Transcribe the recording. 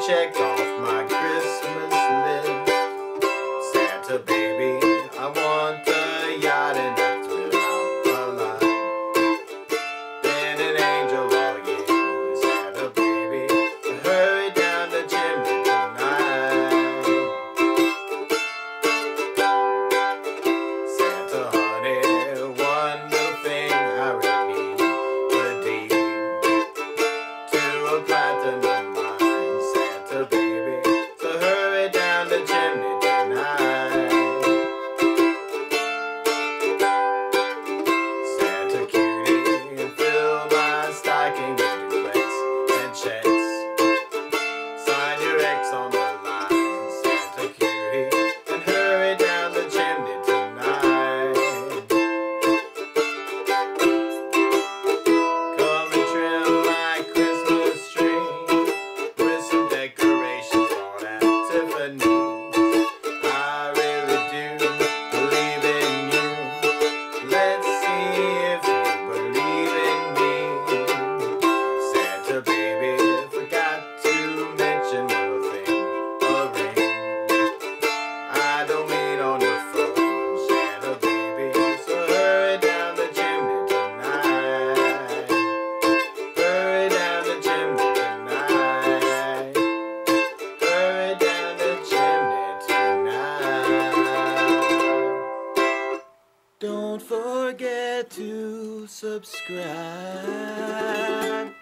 check off my Christmas list. Santa baby, I want a yacht and that's without a lot. Been an angel all year, Santa baby, so hurry down the chimney tonight. Santa honey, one little thing I really need, the deed to a platinum mine. Santa baby, so hurry down the chimney tonight. Santa cutie, fill my stocking with duets and checks. Sign your X on the line, Santa cutie, and hurry down the chimney tonight. Come and trim my Christmas tree with some decorations bought at Tiffany's. I really do believe in you. Let's see if you believe in me. Santa baby, forgot to mention one thing, a ring. I don't mean on the phone, Santa baby, so hurry down the chimney tonight. Hurry down the chimney tonight. Hurry down the chimney tonight. Don't forget to subscribe.